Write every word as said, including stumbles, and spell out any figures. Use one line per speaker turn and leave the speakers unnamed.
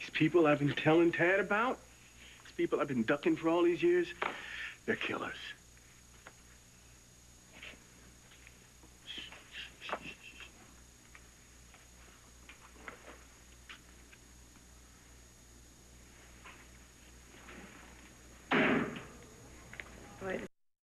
These people I've been telling Tad about, these people I've been ducking for all these years, they're killers.